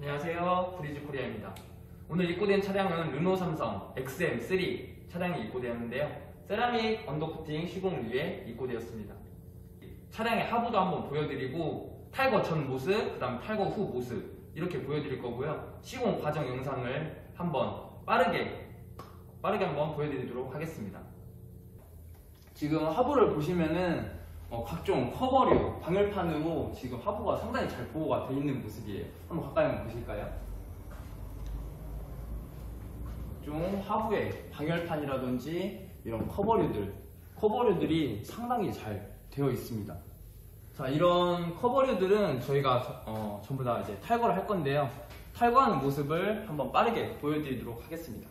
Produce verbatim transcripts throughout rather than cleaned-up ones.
안녕하세요, 브리즈 코리아입니다. 오늘 입고된 차량은 르노 삼성 엑스엠 쓰리 차량이 입고되었는데요. 세라믹 언더코팅 시공을 위해 입고되었습니다. 차량의 하부도 한번 보여드리고 탈거 전 모습, 그 다음 탈거 후 모습 이렇게 보여드릴 거고요. 시공 과정 영상을 한번 빠르게 빠르게 한번 보여드리도록 하겠습니다. 지금 하부를 보시면은 어, 각종 커버류, 방열판으로 지금 하부가 상당히 잘 보호가 되어 있는 모습이에요. 한번 가까이 한번 보실까요? 좀 하부에 방열판이라든지 이런 커버류들, 커버류들이 상당히 잘 되어 있습니다. 자, 이런 커버류들은 저희가 어, 전부 다 이제 탈거를 할 건데요. 탈거하는 모습을 한번 빠르게 보여드리도록 하겠습니다.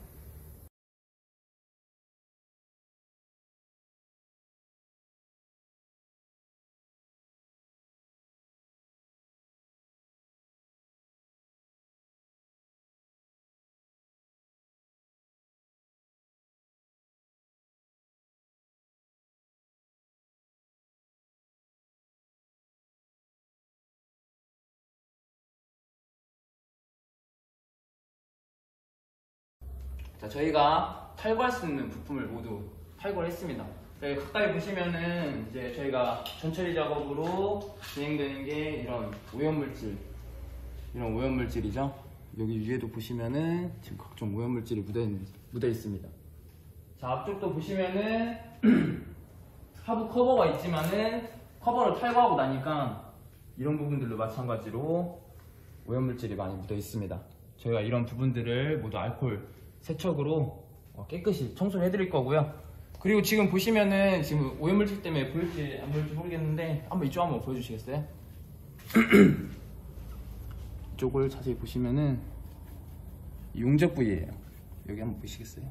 자, 저희가 탈거할 수 있는 부품을 모두 탈거를 했습니다. 여기 가까이 보시면은 이제 저희가 전처리 작업으로 진행되는 게 이런 오염물질, 이런 오염물질이죠. 여기 위에도 보시면은 지금 각종 오염물질이 묻어 있는, 묻어 있습니다. 자, 앞쪽도 보시면은 하부 커버가 있지만은 커버를 탈거하고 나니까 이런 부분들도 마찬가지로 오염물질이 많이 묻어 있습니다. 저희가 이런 부분들을 모두 알코올 세척으로 깨끗이 청소를 해드릴 거고요. 그리고 지금 보시면은 지금 오염물질 때문에 보일지 안 보일지 모르겠는데 한번 이쪽 한번 보여주시겠어요? 이쪽을 자세히 보시면은 용접 부위예요. 여기 한번 보시겠어요?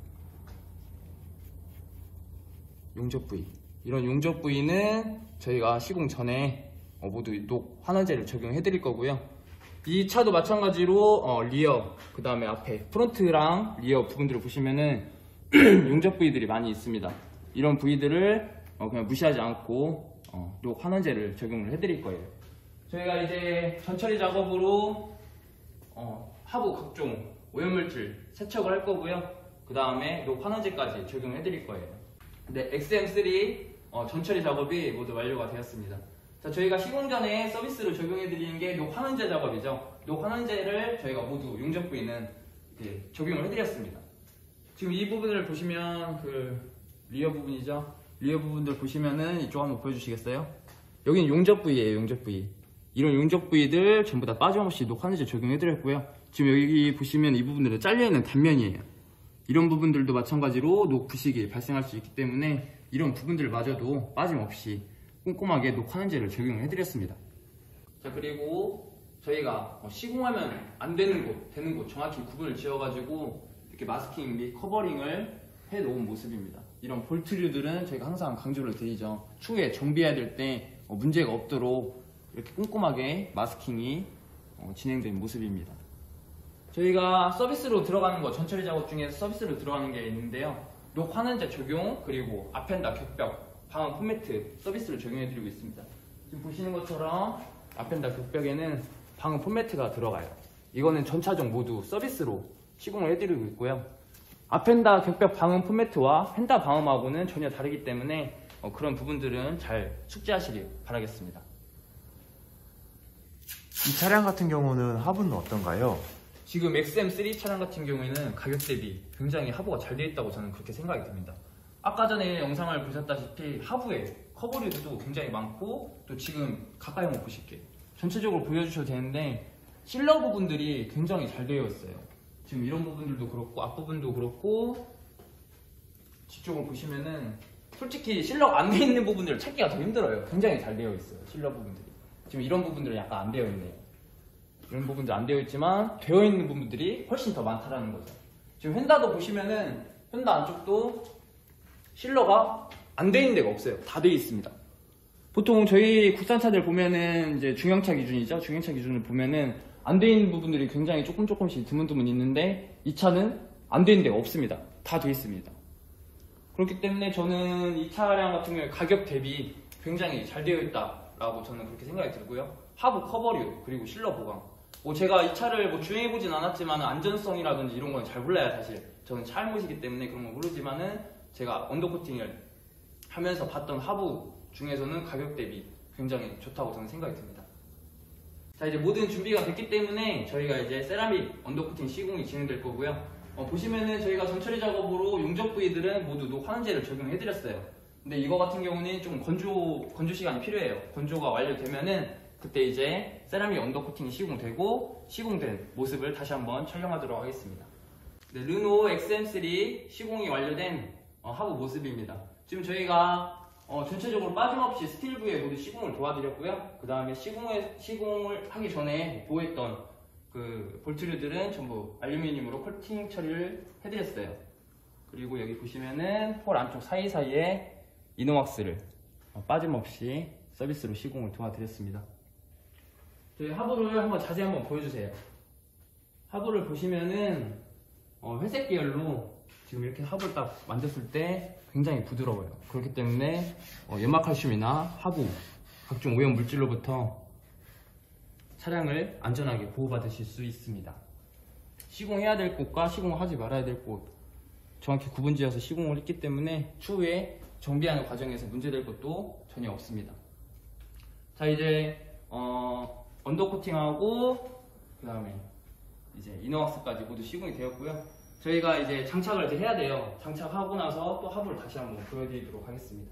용접 부위. 이런 용접 부위는 저희가 시공 전에 모두 녹 환원제를 적용해 드릴 거고요. 이 차도 마찬가지로 어, 리어, 그 다음에 앞에 프론트랑 리어 부분들을 보시면은 용접 부위들이 많이 있습니다. 이런 부위들을 어, 그냥 무시하지 않고 어, 녹 환원제를 적용을 해드릴 거예요. 저희가 이제 전처리 작업으로 어, 하부 각종 오염물질 세척을 할 거고요. 그 다음에 녹 환원제까지 적용을 해드릴 거예요. 네, 엑스엠 쓰리 어, 전처리 작업이 모두 완료가 되었습니다. 자, 저희가 시공 전에 서비스로 적용해드리는 게 녹 환원제 작업이죠. 녹 환원제를 저희가 모두 용접 부위는 이렇게 적용을 해드렸습니다. 지금 이 부분을 보시면 그 리어 부분이죠. 리어 부분들 보시면은 이쪽 한번 보여주시겠어요? 여기는 용접 부위예요, 용접 부위. 이런 용접 부위들 전부 다 빠짐없이 녹 환원제 적용해드렸고요. 지금 여기 보시면 이 부분들은 잘려있는 단면이에요. 이런 부분들도 마찬가지로 녹 부식이 발생할 수 있기 때문에 이런 부분들마저도 빠짐없이 꼼꼼하게 녹 환원제를 적용을 해드렸습니다. 자, 그리고 저희가 시공하면 안 되는 곳, 되는 곳 정확히 구분을 지어가지고 이렇게 마스킹 및 커버링을 해 놓은 모습입니다. 이런 볼트류들은 저희가 항상 강조를 드리죠. 추후에 정비해야 될 때 문제가 없도록 이렇게 꼼꼼하게 마스킹이 진행된 모습입니다. 저희가 서비스로 들어가는 거, 전처리 작업 중에서 서비스로 들어가는 게 있는데요. 녹 환원제 적용, 그리고 아펜다 격벽 방음 폼매트 서비스를 적용해드리고 있습니다. 지금 보시는 것처럼 아펜다 격벽에는 방음 폼매트가 들어가요. 이거는 전차종 모두 서비스로 시공을 해드리고 있고요. 아펜다 격벽 방음 폼매트와 펜다 방음하고는 전혀 다르기 때문에 어, 그런 부분들은 잘 숙지하시길 바라겠습니다. 이 차량 같은 경우는 하부는 어떤가요? 지금 엑스엠 쓰리 차량 같은 경우에는 가격 대비 굉장히 하부가 잘 되어 있다고 저는 그렇게 생각이 듭니다. 아까 전에 영상을 보셨다시피 하부에 커버류도 굉장히 많고, 또 지금 가까이 한번 보실게요. 전체적으로 보여주셔도 되는데 실러 부분들이 굉장히 잘 되어 있어요. 지금 이런 부분들도 그렇고 앞부분도 그렇고, 뒤쪽을 보시면은 솔직히 실러가 안 되어 있는 부분들을 찾기가 더 힘들어요. 굉장히 잘 되어 있어요, 실러 부분들이. 지금 이런 부분들은 약간 안 되어 있네요. 이런 부분들 안 되어 있지만 되어 있는 부분들이 훨씬 더 많다라는 거죠. 지금 휀다도 보시면은 휀다 안쪽도 실러가 안 돼 있는 데가 없어요. 다 돼 있습니다. 보통 저희 국산차들 보면은 이제 중형차 기준이죠. 중형차 기준을 보면은 안 돼 있는 부분들이 굉장히 조금 조금씩 드문드문 있는데 이 차는 안 돼 있는 데가 없습니다. 다 돼 있습니다. 그렇기 때문에 저는 이 차량 같은 경우에 가격 대비 굉장히 잘 되어 있다라고 저는 그렇게 생각이 들고요. 하부 커버류 그리고 실러 보강 뭐 제가 이 차를 뭐 주행해보진 않았지만 안전성이라든지 이런 건 잘 몰라요. 사실 저는 차 알못이기 때문에 그런 건 모르지만은 제가 언더코팅을 하면서 봤던 하부 중에서는 가격 대비 굉장히 좋다고 저는 생각이 듭니다. 자, 이제 모든 준비가 됐기 때문에 저희가 이제 세라믹 언더코팅 시공이 진행될 거고요. 어, 보시면은 저희가 전처리 작업으로 용접 부위들은 모두 녹 환원제를 적용해드렸어요. 근데 이거 같은 경우는 좀 건조 건조 시간이 필요해요. 건조가 완료되면은 그때 이제 세라믹 언더코팅이 시공되고 시공된 모습을 다시 한번 촬영하도록 하겠습니다. 네, 르노 엑스엠 쓰리 시공이 완료된 어, 하부 모습입니다. 지금 저희가 어, 전체적으로 빠짐없이 스틸 부에 모두 시공을 도와드렸고요. 그 다음에 시공을, 시공을 하기 전에 보호했던 그 볼트류들은 전부 알루미늄으로 코팅 처리를 해드렸어요. 그리고 여기 보시면은 폴 안쪽 사이사이에 이노왁스를 어, 빠짐없이 서비스로 시공을 도와드렸습니다. 저희 하부를 한번 자세히 한번 보여주세요. 하부를 보시면은 어, 회색 계열로 지금 이렇게 하부를 딱 만졌을 때 굉장히 부드러워요. 그렇기 때문에 어, 연마칼슘이나 하부 각종 오염 물질로부터 차량을 안전하게 보호받으실 수 있습니다. 시공해야 될 곳과 시공하지 말아야 될 곳 정확히 구분지어서 시공을 했기 때문에 추후에 정비하는 과정에서 문제될 것도 전혀 없습니다. 자, 이제 어, 언더코팅하고 그 다음에 이제 이너왁스까지 모두 시공이 되었고요. 저희가 이제 장착을 이제 해야 돼요. 장착하고 나서 또 하부를 다시 한번 보여드리도록 하겠습니다.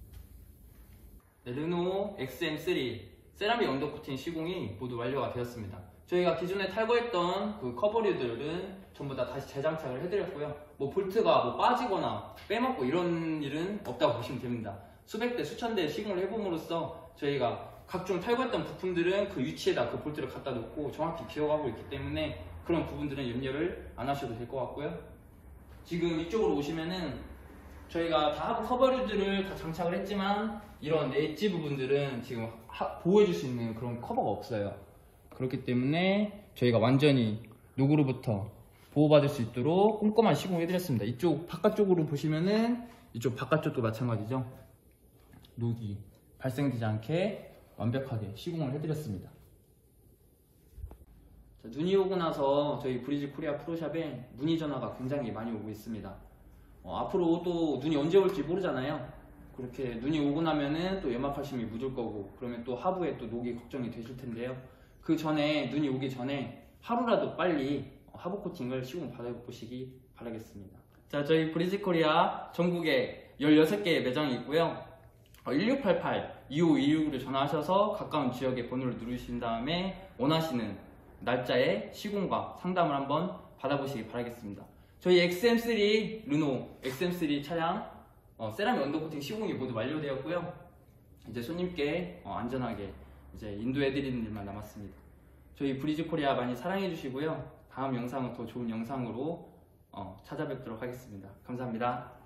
네, 르노 엑스엠 쓰리 세라믹 언더코팅 시공이 모두 완료가 되었습니다. 저희가 기존에 탈거했던 그 커버류들은 전부 다 다시 재장착을 해드렸고요. 뭐 볼트가 뭐 빠지거나 빼먹고 이런 일은 없다고 보시면 됩니다. 수백 대 수천 대 시공을 해봄으로써 저희가 각종 탈거했던 부품들은 그 위치에다 그 볼트를 갖다 놓고 정확히 기억하고 있기 때문에 그런 부분들은 염려를 안 하셔도 될 것 같고요. 지금 이쪽으로 오시면은 저희가 다 하부 커버류들을 다 장착을 했지만 이런 엣지 부분들은 지금 하, 보호해줄 수 있는 그런 커버가 없어요. 그렇기 때문에 저희가 완전히 녹으로부터 보호받을 수 있도록 꼼꼼한 시공해드렸습니다. 이쪽 바깥쪽으로 보시면은 이쪽 바깥쪽도 마찬가지죠. 녹이 발생되지 않게 완벽하게 시공을 해드렸습니다. 자, 눈이 오고 나서 저희 브리지 코리아 프로샵에 문의 전화가 굉장히 많이 오고 있습니다. 어, 앞으로 또 눈이 언제 올지 모르잖아요. 그렇게 눈이 오고 나면은 또 연마칼슘이 묻을 거고 그러면 또 하부에 또 녹이 걱정이 되실 텐데요. 그 전에 눈이 오기 전에 하루라도 빨리 하부 코팅을 시공 받아보시기 바라겠습니다. 자, 저희 브리지 코리아 전국에 열여섯 개의 매장이 있고요. 일육팔팔 이오이육으로 전화하셔서 가까운 지역의 번호를 누르신 다음에 원하시는 날짜에 시공과 상담을 한번 받아보시기 바라겠습니다. 저희 엑스엠 쓰리 르노 엑스엠 쓰리 차량 어, 세라믹 언더코팅 시공이 모두 완료되었고요. 이제 손님께 어, 안전하게 이제 인도해드리는 일만 남았습니다. 저희 브리지 코리아 많이 사랑해주시고요. 다음 영상은 더 좋은 영상으로 어, 찾아뵙도록 하겠습니다. 감사합니다.